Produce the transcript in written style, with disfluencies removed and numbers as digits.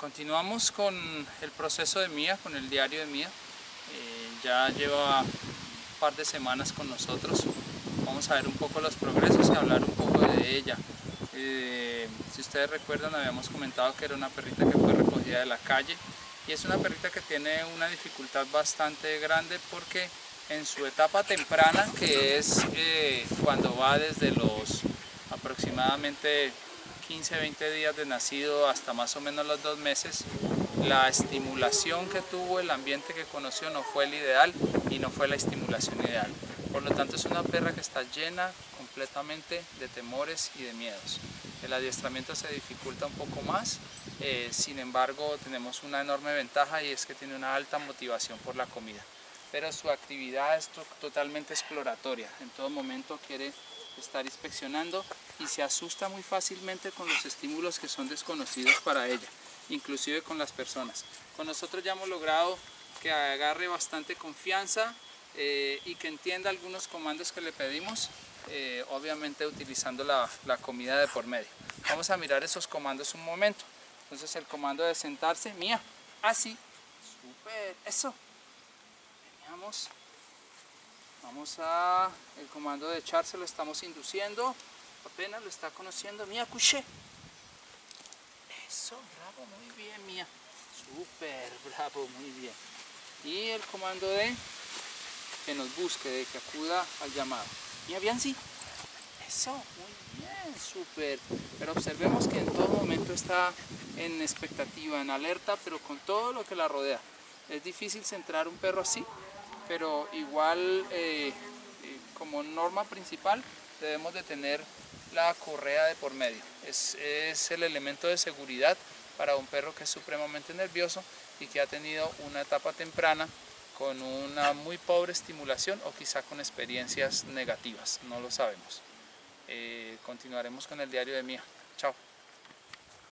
Continuamos con el proceso de Mía, con el diario de Mía. Ya lleva un par de semanas con nosotros. Vamos a ver un poco los progresos y hablar un poco de ella. Si ustedes recuerdan, habíamos comentado que era una perrita que fue recogida de la calle y es una perrita que tiene una dificultad bastante grande porque en su etapa temprana, que es cuando va desde los aproximadamente 15-20 días de nacido hasta más o menos los 2 meses, la estimulación que tuvo, el ambiente que conoció no fue el ideal y no fue la estimulación ideal. Por lo tanto, es una perra que está llena completamente de temores y de miedos. El adiestramiento se dificulta un poco más, sin embargo tenemos una enorme ventaja y es que tiene una alta motivación por la comida. Pero su actividad es totalmente exploratoria, en todo momento quiere estar inspeccionando y se asusta muy fácilmente con los estímulos que son desconocidos para ella, inclusive con las personas. Con nosotros ya hemos logrado que agarre bastante confianza y que entienda algunos comandos que le pedimos, obviamente utilizando la comida de por medio. Vamos a mirar esos comandos un momento. Entonces el comando de sentarse, Mía, así, súper, eso. Veníamos. Vamos a el comando de echarse, lo estamos induciendo, apenas lo está conociendo. Mía, cuché. Eso, bravo, muy bien, Mía. Súper, bravo, muy bien. Y el comando de que nos busque, de que acuda al llamado. Mía, bien, sí. Eso, muy bien, súper. Pero observemos que en todo momento está en expectativa, en alerta, pero con todo lo que la rodea. Es difícil centrar un perro así, pero igual como norma principal debemos de tener la correa de por medio. Es el elemento de seguridad para un perro que es supremamente nervioso y que ha tenido una etapa temprana con una muy pobre estimulación o quizá con experiencias negativas, no lo sabemos. Continuaremos con el diario de Mía. Chao.